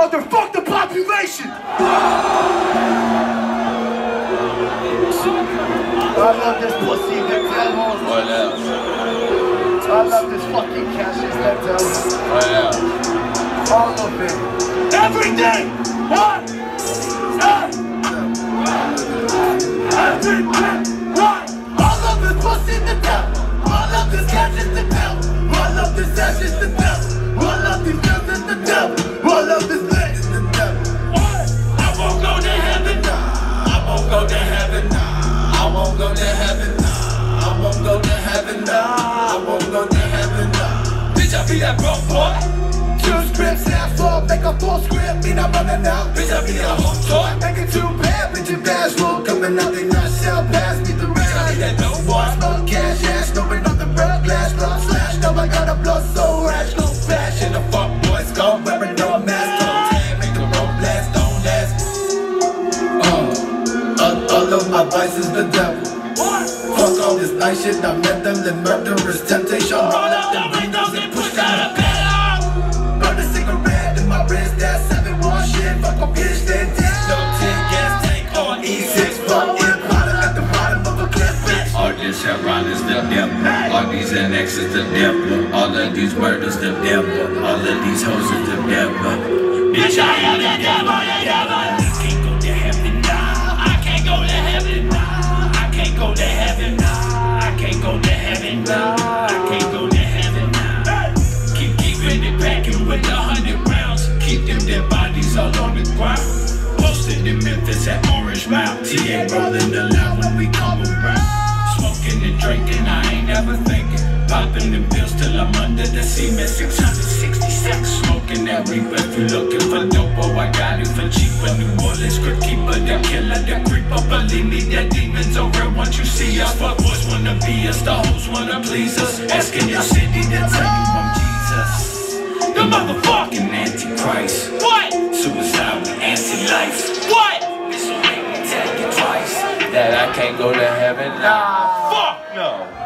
motherfuck the population! I love this pussy, goddamn. What else? I love this fucking Cassius, goddamn. What else? All of it. Everything! What? Everything! What? All of this pussy, the devil. All of this Cassius, the devil. All of this ass is the devil. All of these girls is the devil. All of this leg is the devil. What? I won't go to heaven. I won't go to heaven. I won't go to heaven. I won't go to heaven. I won't go to heaven. Bitch, I be that broke boy. 2 scripts, half full, make a full script. Me not running out. Bitch, I be a whole toy. Make it 2 bad, bitch, and bash roll coming out. They not sell past me the rest. I need that dope boy. Smoke cash, ass, snowing on the real glass. Blood slash, no, I got a blood so rash. No fashion, the fuck boys go wearing no mask. Don't tag, make the road blast, don't ask. All of my vices, the devil. Fuck all this nice shit, I met them, the murderous temptation. Roll up the windows and push out a pedal. Burn a cigarette in my wrist, that's 7-1 shit. Fuck a bitch, then dick. No tin gas tank on E6, fuck in product at the bottom of a cliff, bitch. All this heroin is the devil. All these NX is the devil. All of these murders the devil. All of these hoes is the devil. Bitch, I am the devil, the devil. I can't go to heaven now. I can't go to heaven now. I can't go to heaven now. I can't go to heaven now. I can't go to heaven now. Keeping it packing with 100 rounds. Keep them dead bodies all on the ground. Posted in Memphis at Orange Mount. TA rolling the loud when we come around. Smoking and drinking, I ain't ever thinking. Popping them pills till I'm under the cement. 666, smoking that reaper. If you looking for dope, oh, I got it for cheaper. New Orleans script keeper, the killer, the creeper. Believe me, that demons are real once you see us. Fuck boys wanna be us, the hoes wanna please us. Asking your city to tell you I'm Jesus, the motherfucking Antichrist. What? Suicide with anti-life. What? This will make me tell you twice that I can't go to heaven. Nah, fuck no.